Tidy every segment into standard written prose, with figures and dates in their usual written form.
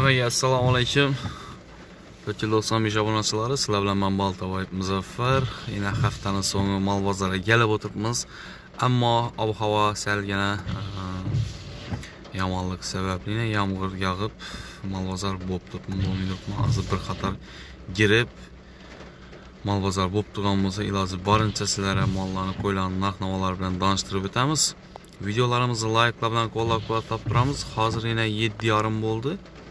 Hammaga assalomu alaykum. Ko'chil do'stlar, obunachilari, sizlar bilan men Baltavoyev Muzaffar. Yana haftaning so'nggi mol bozoriga kelib o'tiribmiz. Ammo ob-havo salgina yomonlik sababli yomg'ir yog'ib, mol bozor bo'lib turibmi, bo'lmayapmi? Hozir bir qator girib mol bozor bo'lib turgan bo'lsa, iloji boricha sizlarga mollarni, qo'ylarni narx-navolar bilan tanishtirib o'tamiz. Videolarimizni like'lar bilan qo'llab-quvvatlab turamiz. Hozir yana 7:30 bo'ldi.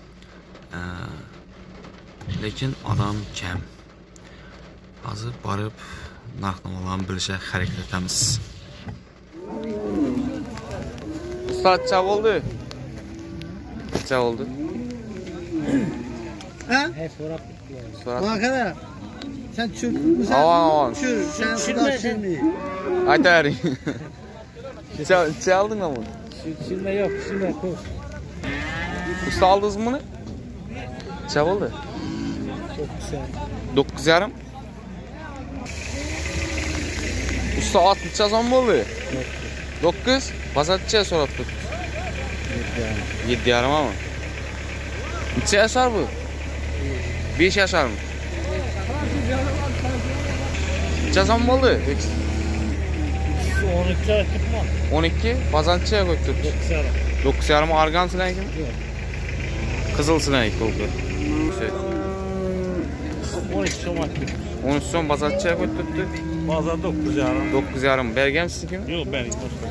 Lekin odam kam. Hozir borib narx-navolarni bilishga harakat etamiz. Soatcha bo'ldi. Necha bo'ldi? Ha? So'rab. Bana kadar. Sen çür. Çür. Sen suda çürmü. Aytaring. Necha alding ama? Çürme yok. Çürme koy. Usta aldınız mı bunu? Necha bo'ldi? 9,5. Usta 60 so'm bo'ldi. 9. Bazatcha so'rab turibdi. 7,5 ama. Necha yashar bu? 5 yasharmi? Necha so'm bo'ldi? 12 tutma. 12. Bazatcha qo'yib turibdi. 9,5 argan silankimi? Yo'q. Qizil silank bo'ldi. 12 so'm attı. 13 so'm bazatcha qo'yib turibdi. Bazar 9,5. 9,5 berganmisiz-ki? Yo'q, ben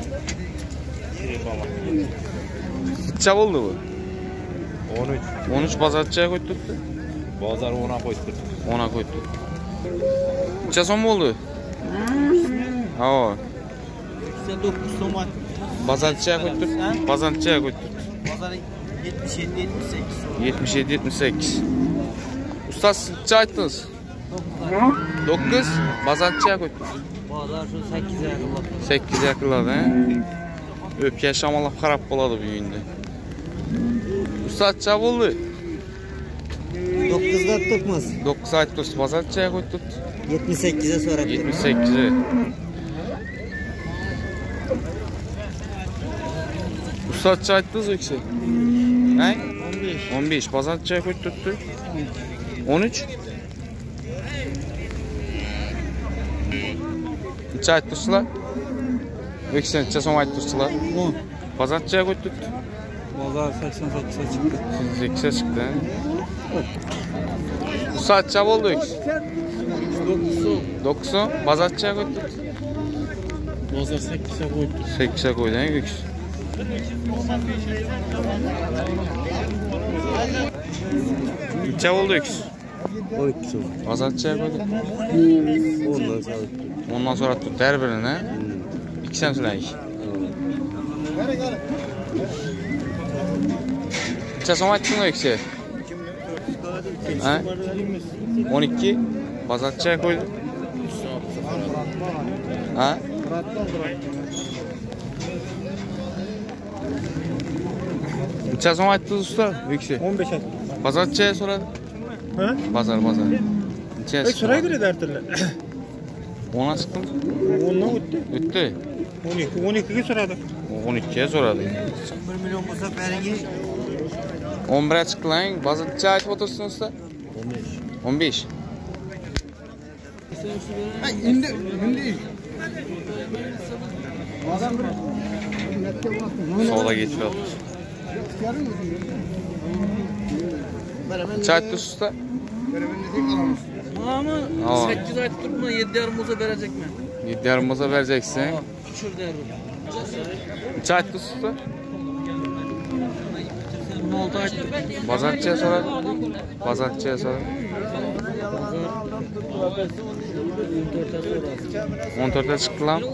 Necha bo'ldi bu? 13. 13 bazatcha qo'yib turibdi. Bazar 10'a qo'yibdi. 10'a qo'yib turibdi. Necha so'm bo'ldi? Ha. 89 so'm attı. Bazatcha qo'yib turibdi. Bazatcha qo'yib turibdi. Bazar 77 78. 77-78. Usta necha aytdingiz? 9. Bazatcha qo'yib turibdi. Bazar şu 8'e yakın. 8 yaqinladi, ha? O'pka shamollab qarab qoladi bu endi. Usta necha bo'ldi? 9'da tutmaz. 9 aytib turibsiz, bazatcha qo'yib turibdi. 78'e sonra. 78'e. Usta necha aytdingiz o'kisi? Ha? 15. 15 bazatcha qo'yib turibdi. 13. Necha aytdirsizlar? O'kisi necha so'm aytdirsizlar? 10. Bazatcha qo'yib turibdi. Bazar 88'e çıktı. 88'e chiqdi. Usta necha bo'ldi o'kisi? 9 so'm. 9 so'm bazatcha qo'yib turibdi. Bazar 8'e koydu. 8'e qo'ydi, o'kisi. Necha bo'ldi o'kisi? 12 so'm. Bazatcha qo'ydi. Ondan sonra. Ondan sonra tuttu her birini. 2 so'm silank. Necha so'm aytding o'kisi? Ha? 12 bazatcha qo'ydi. Ha? Necha so'm aytdingiz usta o'kisi? 15 attı. Bazatcha so'radi. Ha? Bazar. Necha? Şuraya göre dertler. 10'a çıktım. 10'dan öttü. Öttü. 12'ye soradı. 12'ye soradı. 1 milyon olsa beringi 11'e çıktı lan. Bazatça ayıp otursun usta. 15. indi. Sola geçiyor. Çay tutuş usta. Ama 8 ay tutma 7,5 olsa verecek mi? 7,5 olsa vereceksin. Küçür derim. Çay tutuş usta. 16 ay tutma. Bazatçıya soradı. Bazatçıya soradı. 14'e çıktı lan.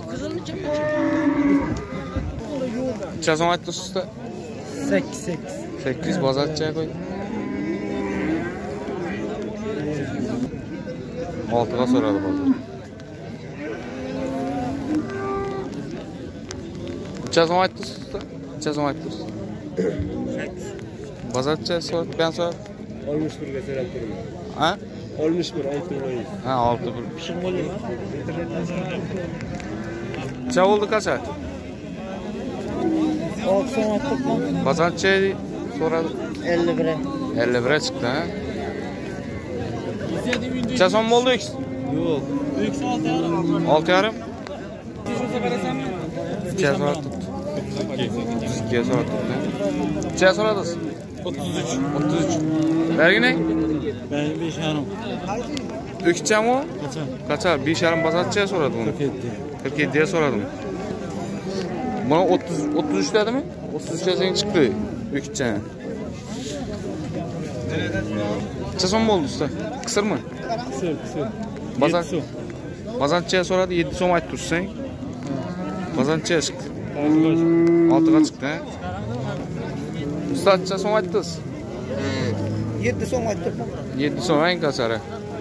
Necha so'm aytdi usta? 8. 8 bazatçıya koy. 6'ga soradı bazar. Necha so'm aytdi usta? Necha so'm aytdi usta? Bazatçıya soradı, ben soradım. 61'e soradı. Ha? 61 6'yız. Ha 6 bir. Şimdi oluyor. Necha oldu kaça? 90 attık mı? Bazatçıya soradı. 51'e. 51'e çıktı ha. Neçə son oldu X? Yo'q. 6,5. 2'ye sonra tuttu. 2'ye sonra tuttu. Neçəyə soradınız? 33. 33. Vergi ne? Ben 5,5. 3'e mi o? Kaçar? Kaçar? 1,5 bazatçıya soradım onu. 47. 47'ye soradım. Bana 33 dedi mi? 33'e sen çıktı. 3'e. Neçə son mu oldu usta? Kısır mı? Kısır. Bazatçıya soradı 7 son ayt tutsan. Bazatçıya çıktı. 6'a çıktı ha. Usta neçə son aytdınız? 7 son aytdım. 7 son en kaçarı.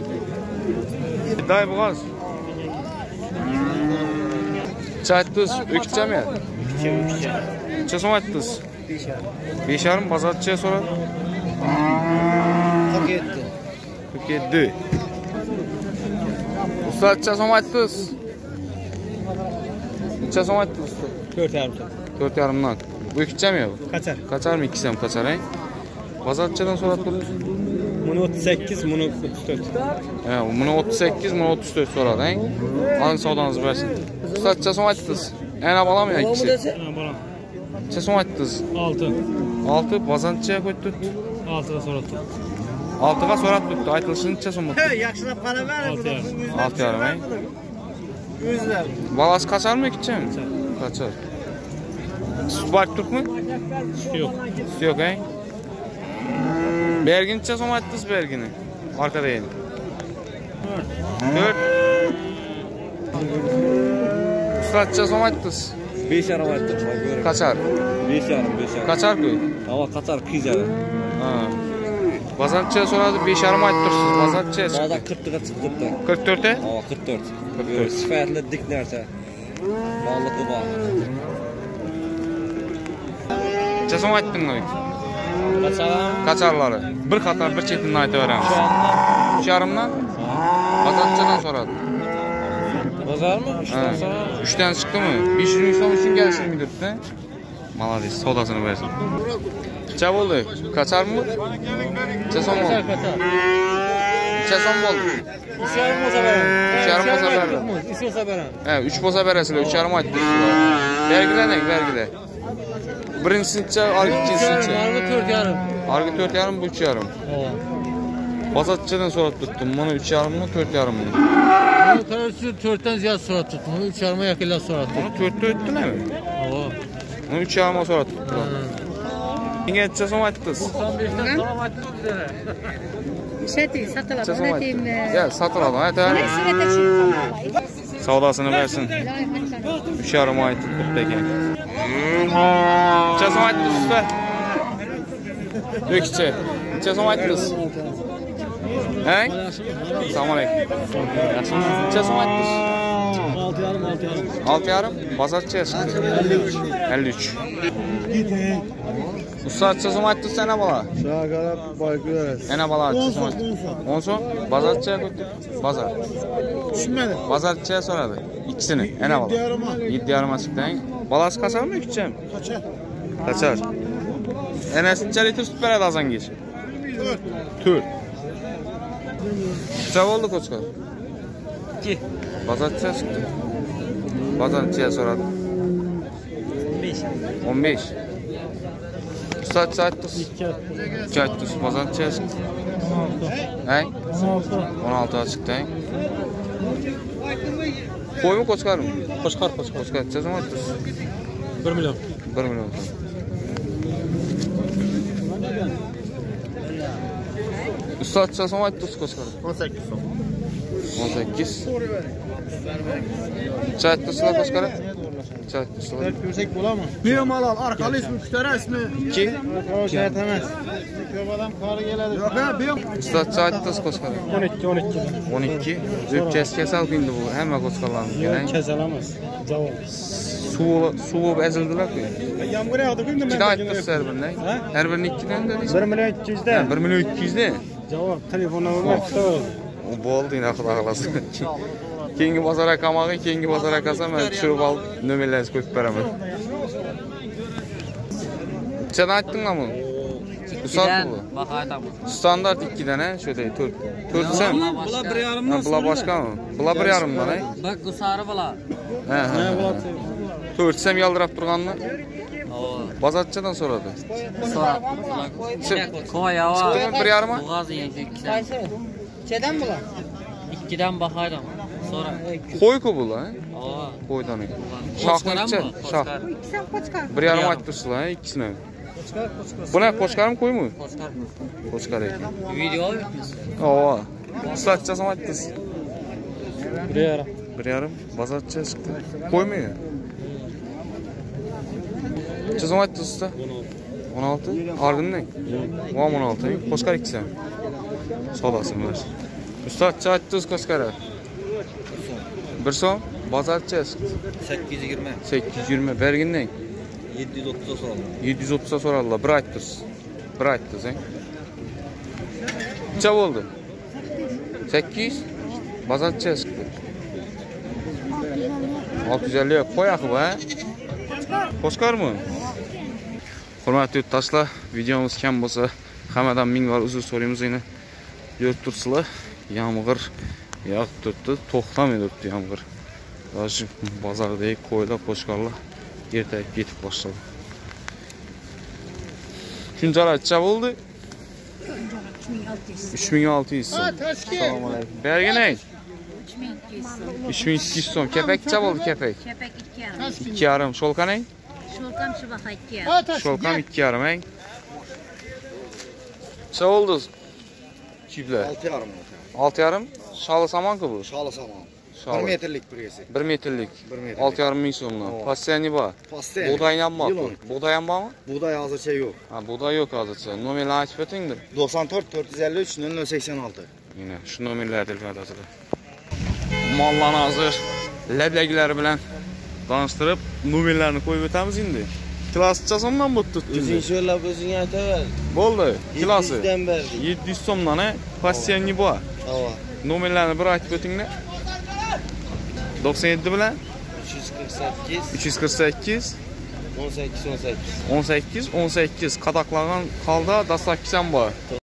Day boğaz. Çaytdınız 3'e mi? 2. Neçə son aytdınız? 5,5 bazatçıya soradı. 47. 47. Usta neçə son aytdınız? Neçə son aytdınız usta? 4,5. 4,5'dan. Bu 2'e mi ya bu? Kaçar? Kaçar mı 2'se mi kaçar he? Bazatçıdan sonra tuttu. Bunu 38, bunu 34. He, bunu 38, bunu 34 soradı he? Alın savdanızı versin. Usta neçə son aytdınız? En bala mı ya ikisi? Bana. Neçə son aytdınız? 6. 6 bazatçıya koydu. 6'da sonra tut. 6'a sonra tuttu. Aytılışın neçə son tuttu? Yaxşına para ver. 6,5 he? Yüzler. Balası kaçar mı 2'e mi? Kaçar. Süt var Türk mü? Yok. Süt yok he? Bergin neçə son aytdınız Bergin'i? Arkada yiyin. 4. Usta neçə son aytdınız? 5,5 aytdım. Kaçar. 5,5. Kaçar ki? Ama kaçar 2,5. Ha. Bazatçıya soradı 5,5 aytdırsınız. Bazatçıya çıktı. Bazen 40'lığa çıktı. 44'e? Ama 44. 44. Sifatli dik nerse. Bağlıklı bağ. Neçə son aytdın mı? Kaçaram. Kaçarları. Bir qatar bir çetinini ayta verəm. 3,5'dan bazatçıdan soradı. Bazar mı? 3'ten sonra. 3'ten çıktı mı? 500 son için gelsin mi dörtte? Malades, sodasını versin. Neçə oldu? Kaçar mı? Neçə son oldu? Neçə son oldu? 3,5 olsa verem. 3,5 olsa verem. 3 olsa verem. He, 3 boza verəsilə, 3,5 aytdırsınlar. Vergilə nə? Vergilə. Birincisi neçə, argı ikincisi neçə? Argı 4,5. Argı 4,5, bu 2,5. Bazatçıdan sonra tuttum. Bunu 3,5'dan 4,5'dan. Bunu karşı 4'ten ziyade sonra tuttum. Bunu 3,5'a yakınlar sonra tuttum. Bunu 4'te öttün mi? Bunu 3,5'dan sonra tuttum. Yine neçə son aytdınız? 95'ten sonra attım üzere. Şey satılan Neçə son ne aytdınız? diyeyim? Gel, satılalım. Hadi. Ne sürete çıktı? Savdasını versin. 3,5 aytdı Qutbeki. Neçə son aytdınız usta? Neçə? Neçə son aytdınız? He? Salam aleyküm. Neçə son aytdınız? 6,5. Bazatçıya çıktı. 53. Usta neçə son aytdınız sənə bala? Şahara baygılar. Ene bala neçə son aytdınız? 10 son. Bazatçıya götür. Bazar. Düşünmedim. Bazarçıya soradı. İkisini. Ene bala. 7,5'a çıktı. Balası kaçar mı 3'e? Kaçar. Kaçar. Enes neçə litr süt verədi azan geç? 4. Neçə oldu Koçka? 2. Bazarçıya çıktı. Bazarçıya soradı. 5. 15. Usta neçə aytdınız? 2 aytdınız. Bazarçıya çıktı. He? 16'a çıktı. Koy mu Koçkar mı? Koşkar. Koçkar neçə zaman aytdınız? 1 milyon. 1 milyon. Usta neçə zaman aytdınız Koçkar? 18 son. 18. Neçə aytdınızlar Koçkar'a? Neçə aytdınızlar? Görsek bola mı? Bir mal al. Arkalı ismi, müşteri ismi. 2. O şey etmez. Kövadan karı geledi. Yok ha, bir. Usta neçə aytdınız Koçkar'a? 12. 12. Zöp kesal indi bu. Həmmə Koçkarların gələn. Kes alamaz. Cevap. Su əzildilər ki. Yağmur yağdı gündüm. 2'də aytdınız hər birinə. Hər birini 2'dən dediniz. 1 milyon 200'de. 1 milyon 200'də. Cevap telefona vurmak da O boldu yine akıl ağlası. Kengi bazara kamağı, kengi bazara kasam ben düşürüp al nömerlerinizi koyup veremem. Sen ayttın mı bunu? Üstad bu. Bakaydım. Standart 2 tane şöyle 4 sen. Bular 1,5 Bula başka mı? Bula 1,5'dan ay. Bak bu sarı bala. He. 4 sem yaldırap durganını Oo. bazatçıdan soradı. Sonra. Koy ya. Çıktı mı 1,5'a? Boğaz yiyecek. Çeden bular. 2'den bakaydım. Sonra. Koy ku bula. Oo. Koydan ay. Koçkaran Şahlıkça. mı? Şah. Koçkar. 1,5 ayttırsılar ikisine. Bu ne koçkar mı koy mu? Koçkar mı? Koçkar ekan. Video bitmiş. Oo. Satacağız ama ayttız. 1,5. 1,5 bazatçı çıktı. Koymuyor. Çözüm ayttı usta. 16. Argın ne? 16. Koçkar ikisi. Solasın ver. Usta çayttız koçkara. 1 so'm bazatçı çıktı. 820. 820 bergin ne? 730 so'm. 730'a sorarlar. Bir ayttız. Bir ayttız, he. Necha bo'ldi? 800. Bazatçı çıktı. 650 yok. Qo'y axı ha. Qo'shqar mı? Hurmatli yurtdoshlar, videomuz kam bo'lsa, hammadan ming bor uzr so'raymiz yine. Yurib tursizlar. Yomg'ir yog'ib turibdi, to'xtamay turibdi yomg'ir. Даже bozordagi qo'ylar, qo'shqarlar ertayib ketib boshladi. Kunjalar necha bo'ldi? 3600 so'm. Assalomu alaykum. Berginay. 3200 so'm. Kepek necha bo'ldi kepek? Kepek 2,5. 2,5. Şolkanay? Şolkam şu baka 2,5. Şolkam 2,5 eng. Necha bo'ldi? Kiblar. 6,5. 6,5. Şalı samanku bu? Şalı saman. Şalı. 1 metrlik birisi. 1 metrlik. 1 metrlik. 6,5 ming so'mdan. Passiyani bor. Pastel. Buğday ham bor. Yılon. Buğday ham bormi? Buğday hazırcha yok. Ha, buğday yo'q hozircha. Nomerlarni aytib o'tingdir. 94 453 0086. Yine şu nomerlarni ilgili. Mollarni hozir lablagilar bilan tanishtirib, nomerlarni qo'yib o'tamiz endi. Klasscha so'mdan bo'pti. O'zing sho'rlab o'zing aytaver. Bo'ldi. Klassi 700 dan berdik. 700 so'mdan, passiyani bor. Hava. Nomerlarni bir aytib o'tinglar. 97 bilan 348 348 18 18. 18 18 qadaqlagan holda dastlabki ham bor.